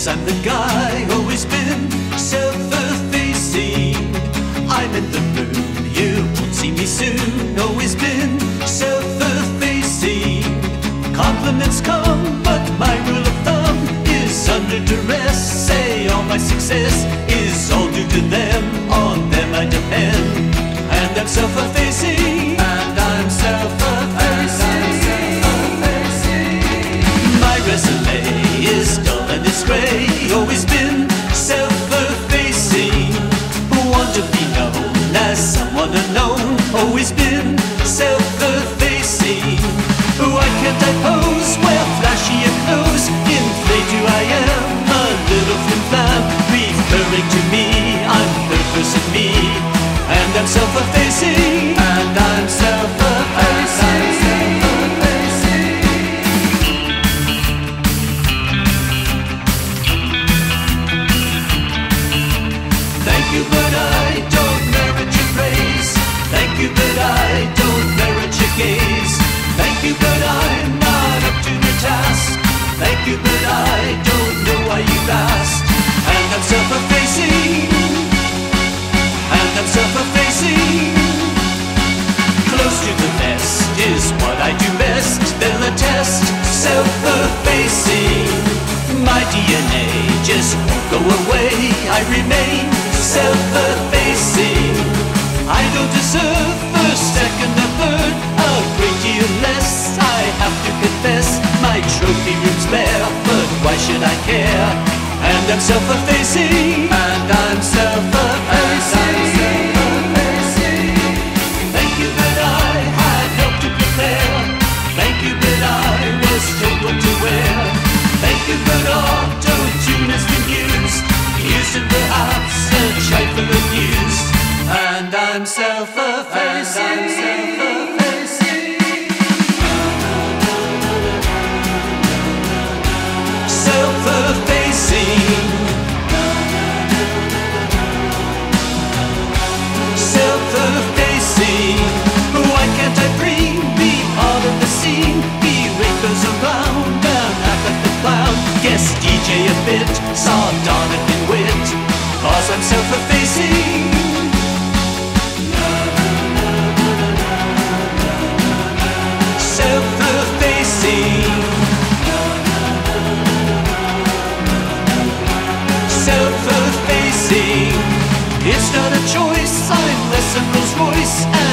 Yes, I'm the guy, always been self-effacing. I'm in the mood, you won't see me soon. Always been self-effacing. Compliments come, but my rule of thumb is under duress. Say all my success is all due to them, on them I depend. And I'm self-effacing, and I'm self-effacing. My resume is dull and it's grey, always been self-effacing. Want to be known as someone unknown, always been self-effacing. Why can't I pose, wear flashier clothes, inflate who I am, a little flim-flam, referring to me, I'm third person me. And I'm self-effacing, and I'm self-effacing. Thank you, but I don't merit your praise. Thank you, but I don't merit your gaze. Thank you, but I'm not up to the task. Thank you, but I don't know why you've asked. And I'm self-effacing, and I'm self-effacing. Close to the best is what I do best. They'll attest, self-effacing. My DNA just won't go away. I remain self-effacing. I don't deserve first, second, or third, a great deal less. I have to confess, my trophy room's bare, but why should I care? And I'm self-effacing, and I'm self-effacing. Thank you, but I had help to prepare. Thank you, but I was told what to wear. Thank you, but auto-tune has been used and perhaps a trifle abused. And I'm self-effacing. Self-effacing. Self-effacing. Why can't I bring, be part of the scene, be rakers around and act like the clown? Guess DJ a bit, sardonic and wit, 'cause I'm self-effacing. Self-effacing. Self-effacing. It's not a choice, I'm less than Rolls Royce.